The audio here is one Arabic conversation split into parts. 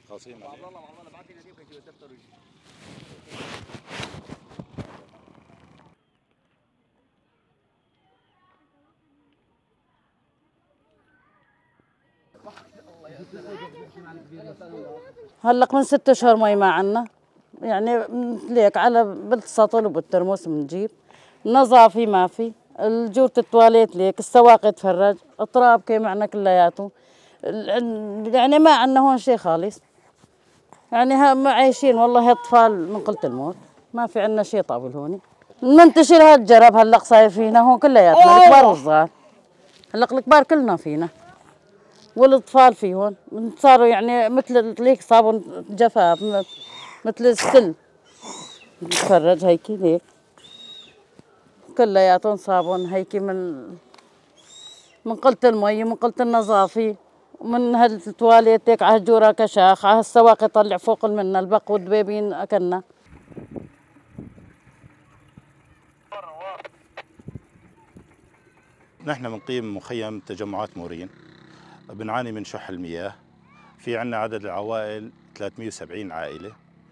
خاصين عليه. هلق من 6 أشهر مي ما عنا، يعني ليك على بالسطل وبالترموس بنجيب. نظافي ما في، الجورة التواليت ليك، السواق يتفرج، التراب كي معنا كلياته. يعني ما عنا هون شي خالص، يعني عايشين والله أطفال من قلة الموت، ما في عنا شي طابل هوني. منتشر هالجرب هلق صاير فينا هون كلياتنا، الكبار والصغار. هلق الكبار كلنا فينا والاطفال فيهم، صاروا يعني مثل ليك صابون جفاف، مثل السل. نتفرج هيك ليك كلياتهم صابون هيك من قلة المي، من قلة النظافة، ومن هالتواليت هيك على هالجورة كشاخ، على السواق يطلع فوق منا البق والدبيبين أكلنا. نحن بنقيم مخيم تجمعات مورين، بنعاني من شح المياه. في عنا عدد العوائل 370 عائلة.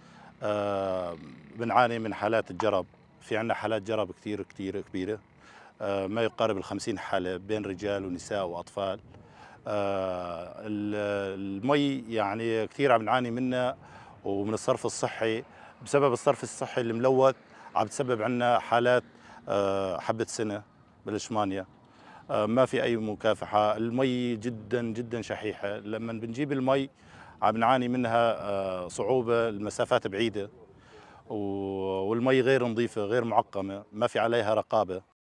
بنعاني من حالات الجرب، في عنا حالات جرب كثير كثير كبيرة، ما يقارب 50 حالة بين رجال ونساء وأطفال. المي يعني كثير عم نعاني منها، ومن الصرف الصحي. بسبب الصرف الصحي الملوث عم تسبب عنا حالات حبة سنة بالإشمانيا. ما في أي مكافحة. المي جدا جدا شحيحة، لما بنجيب المي عم نعاني منها صعوبة، المسافات بعيدة، والمي غير نظيفة غير معقمة، ما في عليها رقابة.